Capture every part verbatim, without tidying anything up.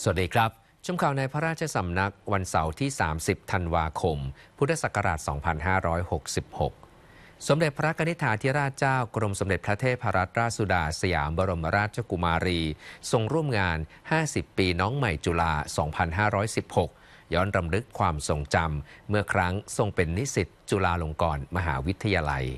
สวัสดีครับชมข่าวในพระราชสำนักวันเสาร์ที่ สามสิบ ธันวาคม พุทธศักราช สองพันห้าร้อยหกสิบหก สมเด็จพระกนิษฐาธิราชเจ้ากรมสมเด็จพระเทพรัตนราชสุดาสยามบรมราชกุมารีทรงร่วมงาน ห้าสิบ ปีน้องใหม่จุฬา สองพันห้าร้อยสิบหก ย้อนรำลึกความทรงจำเมื่อครั้งทรงเป็นนิสิตจุฬาลงกรณ์มหาวิทยาลัย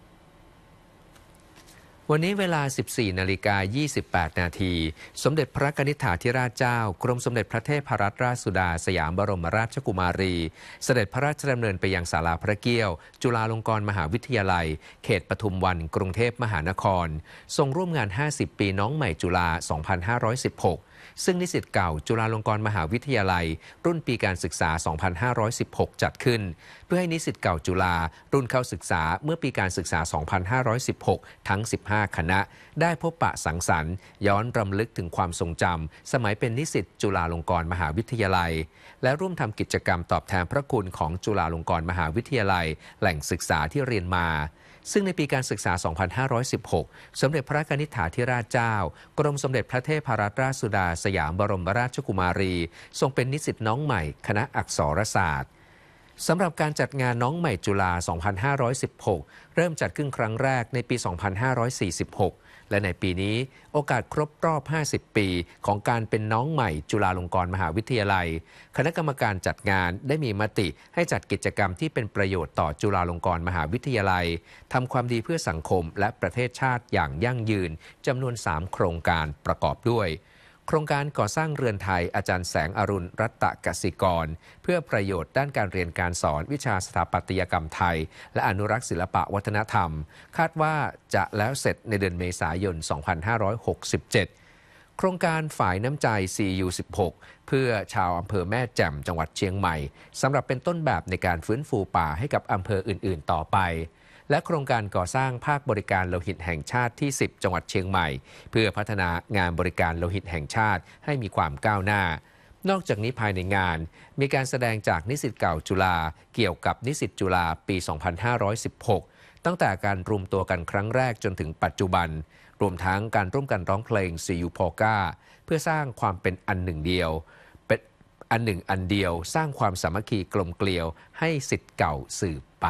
วันนี้เวลา สิบสี่ นาฬิกา ยี่สิบแปด นาทีสมเด็จพระกนิษฐาธิราชเจ้ากรมสมเด็จพระเทพรัตนราชสุดาสยามบรมราชกุมารีเสด็จพระราชดำเนินไปยังศาลาพระเกี้ยวจุฬาลงกรณ์มหาวิทยาลัยเขตปทุมวันกรุงเทพมหานครทรงร่วมงาน ห้าสิบ ปีน้องใหม่จุฬา สองพันห้าร้อยสิบหกซึ่งนิสิตเก่าจุฬาลงกรณ์มหาวิทยาลัยรุ่นปีการศึกษา สองพันห้าร้อยสิบหก จัดขึ้นเพื่อให้นิสิตเก่าจุฬารุ่นเข้าศึกษาเมื่อปีการศึกษา สองพันห้าร้อยสิบหก ทั้ง สิบห้า คณะได้พบปะสังสรรค์ย้อนรำลึกถึงความทรงจำสมัยเป็นนิสิตจุฬาลงกรณ์มหาวิทยาลัยและร่วมทำกิจกรรมตอบแทนพระคุณของจุฬาลงกรณ์มหาวิทยาลัยแหล่งศึกษาที่เรียนมาซึ่งในปีการศึกษา สองพันห้าร้อยสิบหก สมเด็จพระกนิษฐาธิราชเจ้ากรมสมเด็จพระเทพรัตนราชสุดาสยามบรมราชกุมารีทรงเป็นนิสิตน้องใหม่คณะอักษรศาสตร์สำหรับการจัดงานน้องใหม่จุฬา สองพันห้าร้อยสิบหก เริ่มจัดขึ้นครั้งแรกในปี สองพันห้าร้อยสี่สิบหก และในปีนี้โอกาสครบรอบ ห้าสิบ ปีของการเป็นน้องใหม่จุฬาลงกรณ์มหาวิทยาลัยคณะกรรมการจัดงานได้มีมติให้จัดกิจกรรมที่เป็นประโยชน์ต่อจุฬาลงกรณ์มหาวิทยาลัยทำความดีเพื่อสังคมและประเทศชาติอย่างยั่งยืนจำนวน สาม โครงการประกอบด้วยโครงการก่อสร้างเรือนไทยอาจารย์แสงอรุณรัตกสิกรเพื่อประโยชน์ด้านการเรียนการสอนวิชาสถาปัตยกรรมไทยและอนุรักษ์ศิลปะวัฒนธรรมคาดว่าจะแล้วเสร็จในเดือนเมษายน สองพันห้าร้อยหกสิบเจ็ด โครงการฝ่ายน้ำใจ ซี ยู สิบหก เพื่อชาวอำเภอแม่แจ่มจังหวัดเชียงใหม่สำหรับเป็นต้นแบบในการฟื้นฟูป่าให้กับอำเภออื่นๆต่อไปและโครงการก่อสร้างภาคบริการโลหิตแห่งชาติที่ สิบ จังหวัดเชียงใหม่เพื่อพัฒนางานบริการโลหิตแห่งชาติให้มีความก้าวหน้านอกจากนี้ภายในงานมีการแสดงจากนิสิตเก่าจุฬาเกี่ยวกับนิสิตจุฬาปี สองพันห้าร้อยสิบหก ตั้งแต่การรวมตัวกันครั้งแรกจนถึงปัจจุบันรวมทั้งการร่วมกันร้องเพลง ซี ยู Polka เพื่อสร้างความเป็นอันหนึ่งเดียวเป็นอันหนึ่งอันเดียวสร้างความสามัคคีกลมเกลียวให้ศิษย์เก่าสืบไป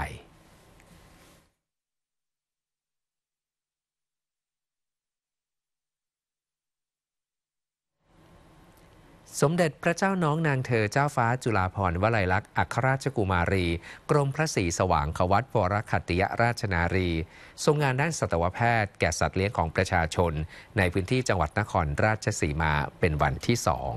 สมเด็จพระเจ้าน้องนางเธอเจ้าฟ้าจุฬาภรณ์วลัยลักษณ์อัครราชกุมารีกรมพระศรีสว่างควัตวรขัตติยราชนารีทรงงานด้านสัตวแพทย์แก่สัตว์เลี้ยงของประชาชนในพื้นที่จังหวัดนครราชสีมาเป็นวันที่สอง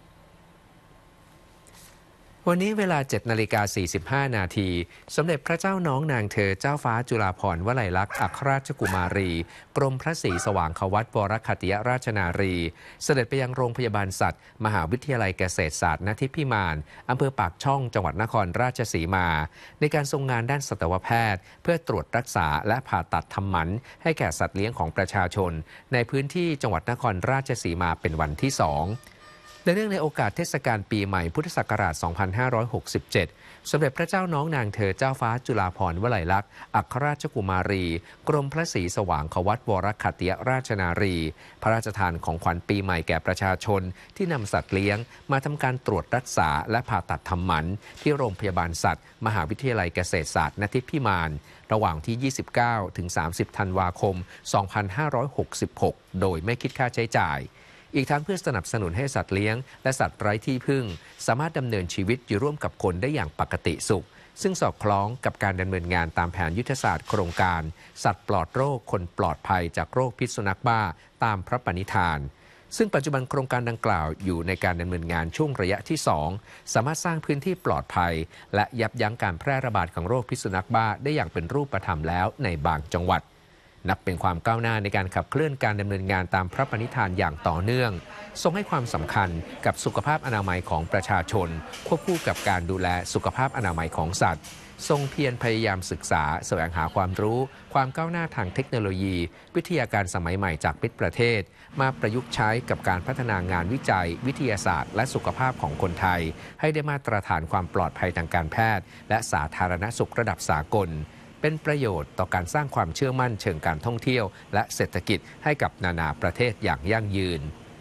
วันนี้เวลา เจ็ด นาฬิกา สี่สิบห้า นาทีสมเด็จพระเจ้าน้องนางเธอเจ้าฟ้าจุฬาภรณ์วลัยลักษณ์อัครราชกุมารีกรมพระศรีสว่างควัตวรขัตติยราชนารีเสด็จไปยังโรงพยาบาลสัตว์มหาวิทยาลัยเกษตรศาสตร์ณทิพิมานอำเภอปากช่องจังหวัดนครราชสีมาในการทรงงานด้านสัตวแพทย์เพื่อตรวจรักษาและผ่าตัดทำหมันให้แก่สัตว์เลี้ยงของประชาชนในพื้นที่จังหวัดนครราชสีมาเป็นวันที่สองในเรื่องในโอกาสเทศกาลปีใหม่พุทธศักราช สองพันห้าร้อยหกสิบเจ็ด สมเด็จพระเจ้าน้องนางเธอเจ้าฟ้าจุฬาภรณ์วลัยลักษณ์อัครราชกุมารีกรมพระศรีสว่างควัตวรขัตติยราชนารีพระราชทานของขวัญปีใหม่แก่ประชาชนที่นำสัตว์เลี้ยงมาทำการตรวจรักษาและผ่าตัดทำหมันที่โรงพยาบาลสัตว์มหาวิทยาลัยเกษตรศาสตร์ณทิพิมานระหว่างที่ ยี่สิบเก้าถึงสามสิบ ธันวาคม สองพันห้าร้อยหกสิบหก โดยไม่คิดค่าใช้จ่ายอีกทั้งเพื่อสนับสนุนให้สัตว์เลี้ยงและสัตว์ไร้ที่พึ่งสามารถดำเนินชีวิตอยู่ร่วมกับคนได้อย่างปกติสุขซึ่งสอดคล้องกับการดำเนินงานตามแผนยุทธศาสตร์โครงการสัตว์ปลอดโรคคนปลอดภัยจากโรคพิษสุนัขบ้าตามพระปณิธานซึ่งปัจจุบันโครงการดังกล่าวอยู่ในการดำเนินงานช่วงระยะที่สองสามารถสร้างพื้นที่ปลอดภัยและยับยั้งการแพร่ระบาดของโรคพิษสุนัขบ้าได้อย่างเป็นรูปธรรมแล้วในบางจังหวัดนับเป็นความก้าวหน้าในการขับเคลื่อนการดำเนินงานตามพระปณิธานอย่างต่อเนื่องทรงให้ความสำคัญกับสุขภาพอนามัยของประชาชนควบคู่กับการดูแลสุขภาพอนามัยของสัตว์ทรงเพียรพยายามศึกษาแสวงหาความรู้ความก้าวหน้าทางเทคโนโลยีวิทยาการสมัยใหม่จากมิตรประเทศมาประยุกต์ใช้กับการพัฒนางานวิจัยวิทยาศาสตร์และสุขภาพของคนไทยให้ได้มาตรฐานความปลอดภัยทางการแพทย์และสาธารณสุขระดับสากลเป็นประโยชน์ต่อการสร้างความเชื่อมั่นเชิงการท่องเที่ยวและเศรษฐกิจให้กับนานาประเทศอย่างยั่งยืน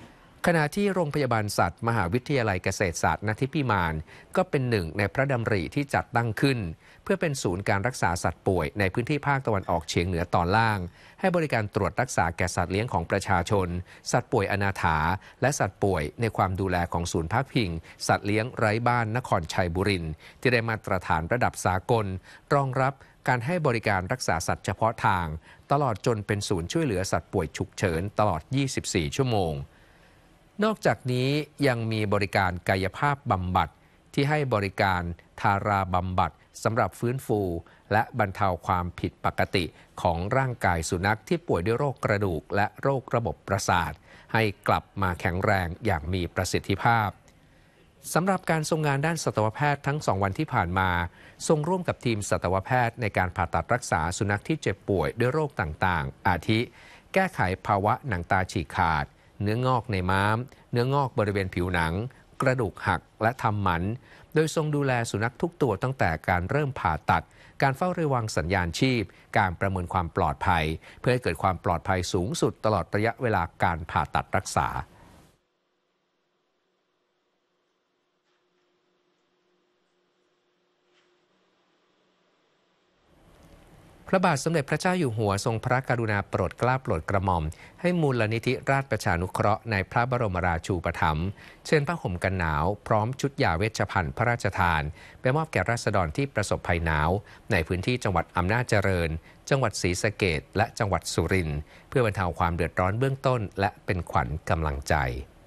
ขณะที่โรงพยาบาลสัตว์มหาวิทยาลัยเกษตรศาสตร์ณทิพิมานก็เป็นหนึ่งในพระดำริที่จัดตั้งขึ้นเพื่อเป็นศูนย์การรักษาสัตว์ป่วยในพื้นที่ภาคตะวันออกเฉียงเหนือตอนล่างให้บริการตรวจรักษาแก่สัตว์เลี้ยงของประชาชนสัตว์ป่วยอนาถาและสัตว์ป่วยในความดูแลของศูนย์พักพิงสัตว์เลี้ยงไร้บ้านนครชัยบุรีที่ได้มาตรฐานระดับสากลรองรับการให้บริการรักษาสัตว์เฉพาะทางตลอดจนเป็นศูนย์ช่วยเหลือสัตว์ป่วยฉุกเฉินตลอดยี่สิบสี่ชั่วโมงนอกจากนี้ยังมีบริการกายภาพบำบัดที่ให้บริการทาราบำบัดสำหรับฟื้นฟูและบรรเทาความผิดปกติของร่างกายสุนัขที่ป่วยด้วยโรคกระดูกและโรคระบบประสาทให้กลับมาแข็งแรงอย่างมีประสิทธิภาพสำหรับการทรงงานด้านสัตวแพทย์ทั้งสองวันที่ผ่านมาทรงร่วมกับทีมสัตวแพทย์ในการผ่าตัดรักษาสุนัขที่เจ็บป่วยด้วยโรคต่างๆอาทิแก้ไขภาวะหนังตาฉีกขาดเนื้องอกในม้ามเนื้องอกบริเวณผิวหนังกระดูกหักและทำหมันโดยทรงดูแลสุนัขทุกตัวตั้งแต่การเริ่มผ่าตัดการเฝ้าระวังสัญญาณชีพการประเมินความปลอดภัยเพื่อให้เกิดความปลอดภัยสูงสุดตลอดระยะเวลาการผ่าตัดรักษาพระบาทสมเด็จพระเจ้าอยู่หัวทรงพระกรุณาโปรดเกล้าโปรดกระหม่อมให้มูลนิธิราชประชานุเคราะห์ในพระบรมราชูปถัมภ์เชิญผ้าห่มกันหนาวพร้อมชุดยาเวชภัณฑ์พระราชทานไปมอบแก่ราษฎรที่ประสบภัยหนาวในพื้นที่จังหวัดอำนาจเจริญจังหวัดศรีสะเกษและจังหวัดสุรินทร์เพื่อบรรเทาความเดือดร้อนเบื้องต้นและเป็นขวัญกำลังใจ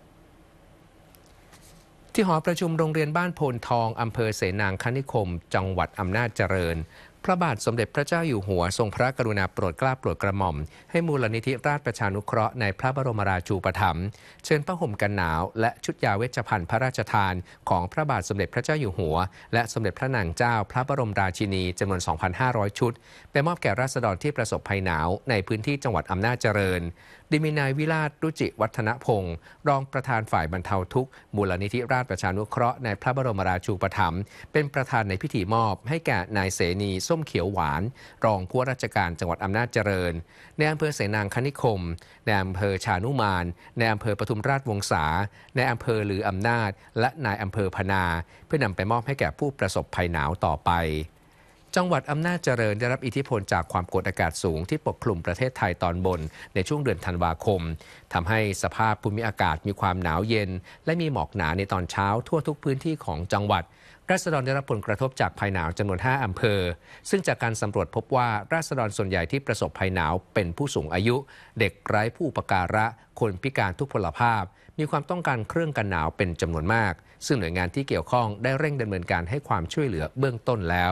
ที่หอประชุมโรงเรียนบ้านโพนทองอำเภอเสนางคณิคมจังหวัดอำนาจเจริญพระบาทสมเด็จพระเจ้าอยู่หัวทรงพระกรุณาโปรดเกล้าโปรดกระหม่อมให้มูลนิธิราชประชานุเคราะห์ในพระบรมราชูปถัมภ์เชิญผ้าห่มกันหนาวและชุดยาเวชภัณฑ์พระราชทานของพระบาทสมเด็จพระเจ้าอยู่หัวและสมเด็จพระนางเจ้าพระบรมราชินีจำนวน สองพันห้าร้อย ชุดไปมอบแก่ราษฎรที่ประสบภัยหนาวในพื้นที่จังหวัดอำนาจเจริญโดยมีนายวิราชรุจิวัฒนพงศ์รองประธานฝ่ายบรรเทาทุกข์มูลนิธิราชประชานุเคราะห์ในพระบรมราชูปถัมภ์เป็นประธานในพิธีมอบให้แก่นายเสนีส้มเขียวหวานรองผู้ว่าราชการจังหวัดอำนาจเจริญในอำเภอเสนางคณิคมในอำเภอชานุมานในอำเภอปทุมราชวงศาในอำเภอลืออำนาจและนายอำเภอพนาเพื่อนำไปมอบให้แก่ผู้ประสบภัยหนาวต่อไปจังหวัดอำนาจเจริญได้รับอิทธิพลจากความกดอากาศสูงที่ปกคลุมประเทศไทยตอนบนในช่วงเดือนธันวาคมทำให้สภาพภูมิอากาศมีความหนาวเย็นและมีหมอกหนาในตอนเช้าทั่วทุกพื้นที่ของจังหวัดราษฎรได้รับผลกระทบจากภัยหนาวจำนวนห้าอำเภอซึ่งจากการสำรวจพบว่าราษฎรส่วนใหญ่ที่ประสบภัยหนาวเป็นผู้สูงอายุเด็กไร้ผู้อุปการะคนพิการทุพพลภาพมีความต้องการเครื่องกันหนาวเป็นจำนวนมากซึ่งหน่วยงานที่เกี่ยวข้องได้เร่งดำเนินการให้ความช่วยเหลือเบื้องต้นแล้ว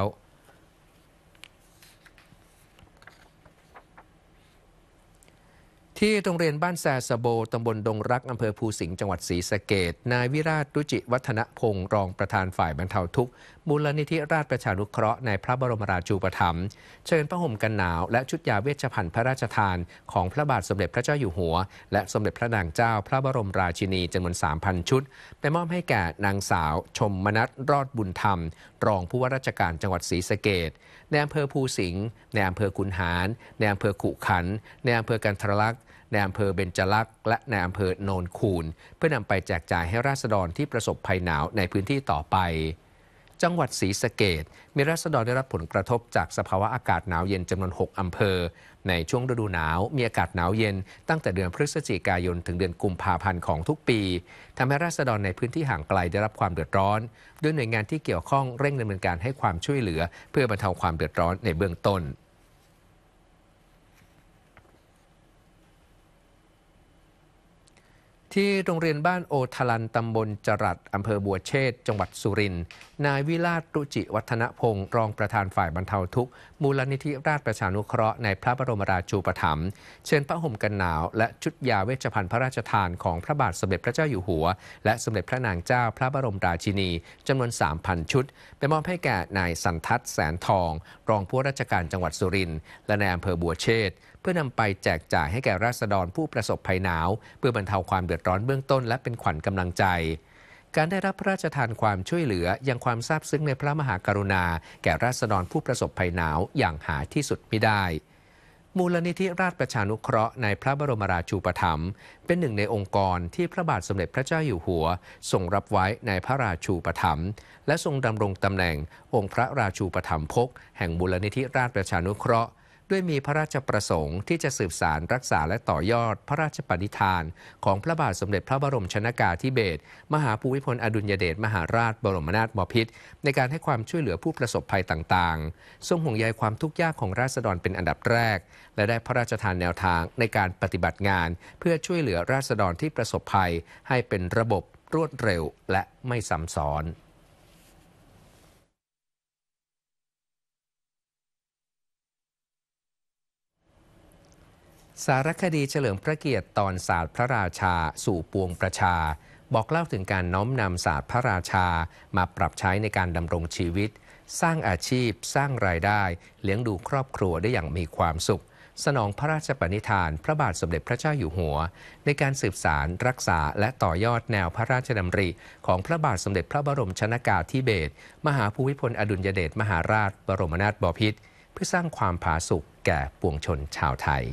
ที่โรงเรียนบ้านแซสโบตำบลดงรักอำเภอภูสิงห์จังหวัดศรีสะเกษนายวิราชรุจิวัฒนพงศ์รองประธานฝ่ายบรรเทาทุกข์มูลนิธิราชประชานุเคราะห์ในพระบรมราชูปถัมภ์เชิญผ้าห่มกันหนาวและชุดยาเวชภัณฑ์พระราชทานของพระบาทสมเด็จพระเจ้าอยู่หัวและสมเด็จพระนางเจ้าพระบรมราชินีจำนวน สามพัน ชุดไปมอบให้แก่นางสาวชมมนัสรอดบุญธรรมรองผู้ว่าราชการจังหวัดศรีสะเกษในอำเภอภูสิงห์ในอำเภอขุนหารในอำเภอขุขันธ์ในอำเภอกันทรลักษณ์ในอำเภอเบญจลักษณ์และในอำเภอโนนคูนเพื่อนำไปแจกจ่ายให้ราษฎรที่ประสบภัยหนาวในพื้นที่ต่อไปจังหวัดศรีสะเกษมีราษฎรได้รับผลกระทบจากสภาวะอากาศหนาวเย็นจำนวนหกอำเภอในช่วงฤดูหนาวมีอากาศหนาวเย็นตั้งแต่เดือนพฤศจิกายนถึงเดือนกุมภาพันธ์ของทุกปีทำให้ราษฎรในพื้นที่ห่างไกลได้รับความเดือดร้อนด้วยหน่วยงานที่เกี่ยวข้องเร่งดำเนินการให้ความช่วยเหลือเพื่อบรรเทาความเดือดร้อนในเบื้องต้นที่โรงเรียนบ้านโอทลันตำบลจรัสอำเภอบัวเชษจังหวัดสุรินทร์นายวิราชรุจิวัฒนพงศ์รองประธานฝ่ายบรรเทาทุกข์มูลนิธิราชประชานุเคราะห์ในพระบรมราชูปถัมภ์เชิญผ้าห่มกันหนาวและชุดยาเวชภัณฑ์พระราชทานของพระบาทสมเด็จพระเจ้าอยู่หัวและสมเด็จพระนางเจ้าพระบรมราชินีจำนวน สามพัน ชุดไปมอบให้แก่นายสันทัศน์แสนทองรองผู้ว่าราชการจังหวัดสุรินทร์และในอำเภอบัวเชษเพื่อนำไปแจกจ่ายให้แก่ราษฎรผู้ประสบภัยหนาวเพื่อบรรเทาความเดือดร้อนเบื้องต้นและเป็นขวัญกำลังใจการได้รับพระราชทานความช่วยเหลือยังความซาบซึ้งในพระมหากรุณาแก่ราษฎรผู้ประสบภัยหนาวอย่างหาที่สุดมิได้มูลนิธิราชประชานุเคราะห์ในพระบรมราชูปถัมภ์เป็นหนึ่งในองค์กรที่พระบาทสมเด็จพระเจ้าอยู่หัวทรงรับไว้ในพระราชูปถัมภ์และทรงดำรงตำแหน่งองค์พระราชูปถัมภกแห่งมูลนิธิราชประชานุเคราะห์ด้วยมีพระราชประสงค์ที่จะสืบสานรักษาและต่อยอดพระราชปณิธานของพระบาทสมเด็จพระบรมชนกาธิเบศรมหาภูมิพลอดุลยเดชมหาราชบรมนาถบพิตรในการให้ความช่วยเหลือผู้ประสบภัยต่างๆทรงห่วงใยความทุกข์ยากของราษฎรเป็นอันดับแรกและได้พระราชทานแนวทางในการปฏิบัติงานเพื่อช่วยเหลือราษฎรที่ประสบภัยให้เป็นระบบรวดเร็วและไม่ซ้ำซ้อนสารคดีเฉลิมพระเกียรติตอนศาสตร์พระราชาสู่ปวงประชาบอกเล่าถึงการน้อมนำศาสตร์พระราชามาปรับใช้ในการดำรงชีวิตสร้างอาชีพสร้างรายได้เลี้ยงดูครอบครัวได้อย่างมีความสุขสนองพระราชปณิธานพระบาทสมเด็จพระเจ้าอยู่หัวในการสืบสานรักษาและต่อยอดแนวพระราชดำริของพระบาทสมเด็จพระบรมชนกาธิเบศรมหาภูมิพลอดุลยเดชมหาราชบรมนาถบพิตรเพื่อสร้างความผาสุกแก่ปวงชนชาวไทย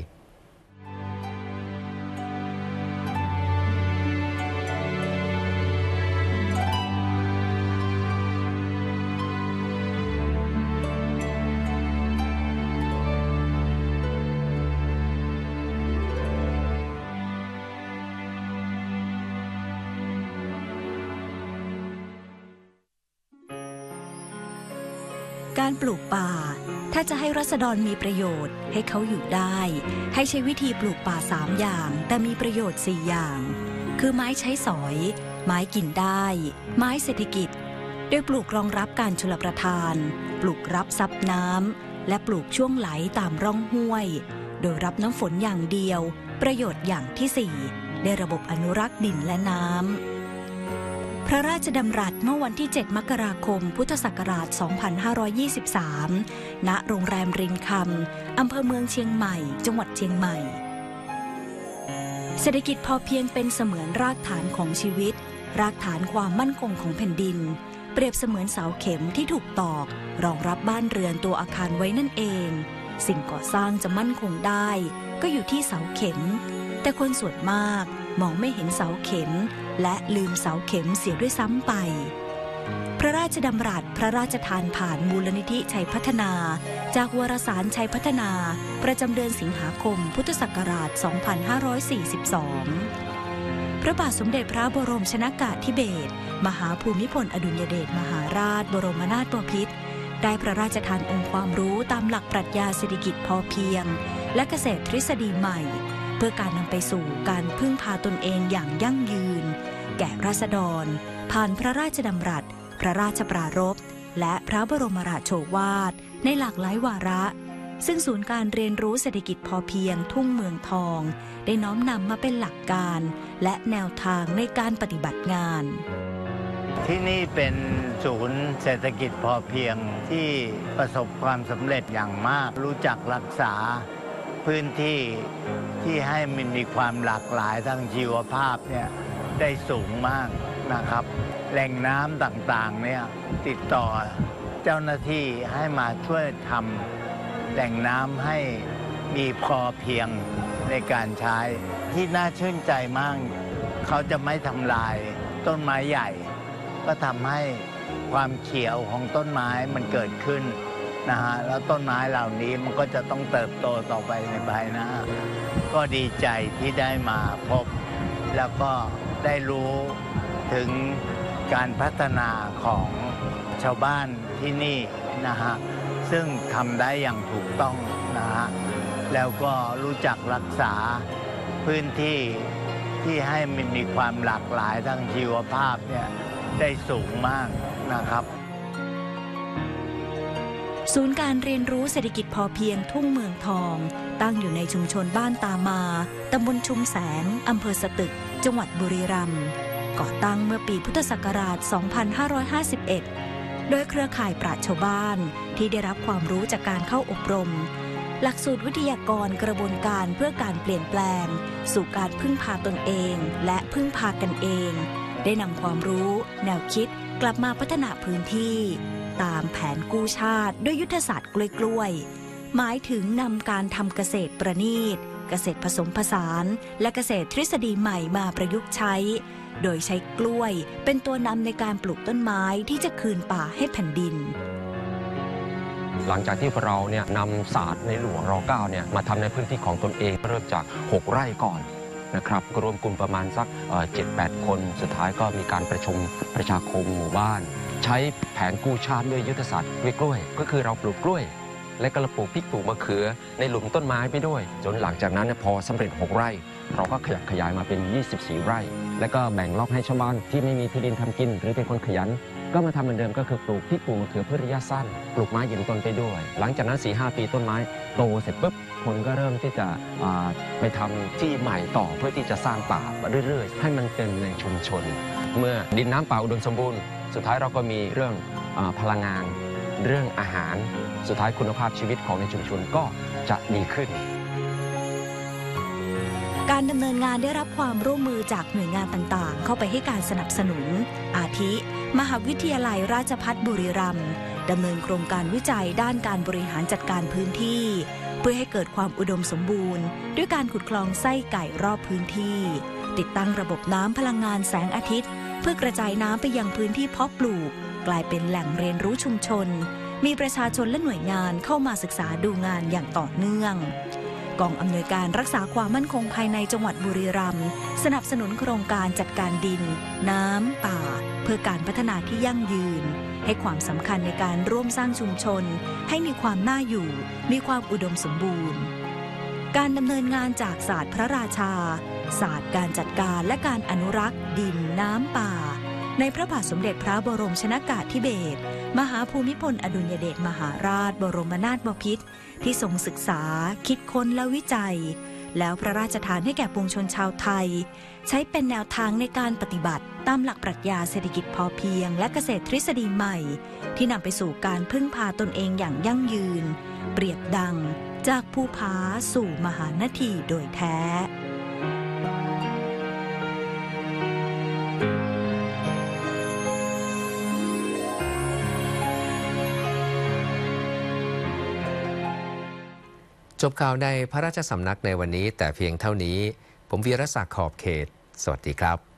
การปลูกป่าถ้าจะให้รัษฎรมีประโยชน์ให้เขาอยู่ได้ให้ใช้วิธีปลูกป่าสามอย่างแต่มีประโยชน์สี่อย่างคือไม้ใช้สอยไม้กินได้ไม้เศรษฐกิจโดยปลูกรองรับการชลประทานปลูกรับซับน้ำและปลูกช่วงไหลตามร่องห้วยโดยรับน้ำฝนอย่างเดียวประโยชน์อย่างที่สี่ได้ระบบอนุรักษ์ดินและน้ำพระราชดำรัสเมื่อวันที่เจ็ดมกราคมพุทธศักราชสองพันห้าร้อยยี่สิบสามณโรงแรมรินคำอำเภอเมืองเชียงใหม่จังหวัดเชียงใหม่เศรษฐกิจพอเพียงเป็นเสมือนรากฐานของชีวิตรากฐานความมั่นคงของแผ่นดินเปรียบเสมือนเสาเข็มที่ถูกตอกรองรับบ้านเรือนตัวอาคารไว้นั่นเองสิ่งก่อสร้างจะมั่นคงได้ก็อยู่ที่เสาเข็มแต่คนส่วนมากมองไม่เห็นเสาเข็มและลืมเสาเข็มเสียด้วยซ้ำไปพระราชดำรัสพระราชทานผ่านมูลนิธิชัยพัฒนาจากวารสารชัยพัฒนาประจำเดือนสิงหาคมพุทธศักราชสองพันห้าร้อยสี่สิบสองพระบาทสมเด็จพระบรมชนกาธิเบศรมหาภูมิพลอดุลยเดชมหาราชบรมนาถบพิตรได้พระราชทานองค์ความรู้ตามหลักปรัชญาเศรษฐกิจพอเพียงและเกษตรทฤษฎีใหม่เพื่อการนำไปสู่การพึ่งพาตนเองอย่างยั่งยืนแก่ราษฎรผ่านพระราชดำรัสพระราชปรารภและพระบรมราโชวาทในหลากหลายวาระซึ่งศูนย์การเรียนรู้เศรษฐกิจพอเพียงทุ่งเมืองทองได้น้อมนำมาเป็นหลักการและแนวทางในการปฏิบัติงานที่นี่เป็นศูนย์เศรษฐกิจพอเพียงที่ประสบความสำเร็จอย่างมากรู้จักรักษาพื้นที่ที่ให้มันมีความหลากหลายทางชีวภาพเนี่ยได้สูงมากนะครับแหล่งน้ำต่างๆเนี่ยติดต่อเจ้าหน้าที่ให้มาช่วยทำแหล่งน้ำให้มีพอเพียงในการใช้ที่น่าชื่นใจมากเขาจะไม่ทำลายต้นไม้ใหญ่ก็ทำให้ความเขียวของต้นไม้มันเกิดขึ้นนะฮะแล้วต้นไม้เหล่านี้มันก็จะต้องเติบโตต่อไปในภายหน้าก็ดีใจที่ได้มาพบแล้วก็ได้รู้ถึงการพัฒนาของชาวบ้านที่นี่นะฮะซึ่งทำได้อย่างถูกต้องนะฮะแล้วก็รู้จักรักษาพื้นที่ที่ให้มันมีความหลากหลายทางชีวภาพเนี่ยได้สูงมากนะครับศูนย์การเรียนรู้เศรษฐกิจพอเพียงทุ่งเมืองทองตั้งอยู่ในชุมชนบ้านตามาตำบลชุมแสงอำเภอสตึกจังหวัดบุรีรัมย์ก่อตั้งเมื่อปีพุทธศักราชสองพันห้าร้อยห้าสิบเอ็ดโดยเครือข่ายปราชญ์ชาวบ้านที่ได้รับความรู้จากการเข้าอบรมหลักสูตรวิทยากรกระบวนการเพื่อการเปลี่ยนแปลงสู่การพึ่งพาตนเองและพึ่งพากันเองได้นำความรู้แนวคิดกลับมาพัฒนาพื้นที่ตามแผนกู้ชาติด้วยยุทธศาสตร์กล้วยๆหมายถึงนำการทำเกษตรประณีตเกษตรผสมผสานและเกษตรทฤษฎีใหม่มาประยุกต์ใช้ โดยใช้กล้วยเป็นตัวนำในการปลูกต้นไม้ที่จะคืนป่าให้แผ่นดินหลังจากที่เราเนี่ยนำศาสตร์ในหลวงร เก้า เนี่ยมาทำในพื้นที่ของตนเองเริ่มจากหกไร่ก่อนนะครับรวมกลุ่มประมาณสัก เจ็ดแปด คนสุดท้ายก็มีการประชุมประชาคมหมู่บ้านใช้แผนกู้ชาติด้วยยุทธศาสตร์กล้วยก็คือเราปลูกกล้วยและก็ปลูกพริกปลูกมะเขือในหลุมต้นไม้ไปด้วยจนหลังจากนั้นพอสำเร็จหกไร่เราก็ขยับขยายมาเป็นยี่สิบสี่ไร่และก็แบ่งล็อกให้ชาวบ้านที่ไม่มีที่ดินทำกินหรือเป็นคนขยันก็มาทำเหมือนเดิมก็คือปลูกพริกปลูกมะเขือเพื่อระยะสั้นปลูกไม้ยืนต้นไปด้วยหลังจากนั้น สี่ห้า ปีต้นไม้โตเสร็จปุ๊บคนก็เริ่มที่จะไปทำที่ใหม่ต่อเพื่อที่จะสร้างป่าเรื่อยๆให้มันเต็มในชุมชนเมื่อดินน้ำป่าอุดมสมบูรณ์สุดท้ายเราก็มีเรื่องพลังงานเรื่องอาหารสุดท้ายคุณภาพชีวิตของในชุมชนก็จะดีขึ้นการดำเนินงานได้รับความร่วมมือจากหน่วยงานต่างๆเข้าไปให้การสนับสนุนอาทิ มหาวิทยาลัยราชภัฏบุรีรัมย์ดำเนินโครงการวิจัยด้านการบริหารจัดการพื้นที่เพื่อให้เกิดความอุดมสมบูรณ์ด้วยการขุดคลองไส้ไก่รอบพื้นที่ติดตั้งระบบน้ำพลังงานแสงอาทิตย์เพื่อกระจายน้ำไปยังพื้นที่เพาะปลูกกลายเป็นแหล่งเรียนรู้ชุมชนมีประชาชนและหน่วยงานเข้ามาศึกษาดูงานอย่างต่อเนื่องกองอำนวยการรักษาความมั่นคงภายในจังหวัดบุรีรัมย์สนับสนุนโครงการจัดการดินน้ำป่าเพื่อการพัฒนาที่ยั่งยืนให้ความสำคัญในการร่วมสร้างชุมชนให้มีความน่าอยู่มีความอุดมสมบูรณ์การดำเนินงานจากศาสตร์พระราชาศาสตร์การจัดการและการอนุรักษ์ดินน้ำป่าในพระบาทสมเด็จพระบรมชนกาธิเบศรมหาภูมิพลอดุลยเดชมหาราชบรมนาถบพิตรที่ทรงศึกษาคิดค้นและวิจัยแล้วพระราชทานให้แก่ปวงชนชาวไทยใช้เป็นแนวทางในการปฏิบัติตามหลักปรัชญาเศรษฐกิจพอเพียงและเกษตรทฤษฎีใหม่ที่นำไปสู่การพึ่งพาตนเองอย่างยั่งยืนเปรียบดังจากภูผาสู่มหานาทีโดยแท้จบข่าวในพระราชสำนักในวันนี้แต่เพียงเท่านี้ผมวีรศักดิ์ขอบเขตสวัสดีครับ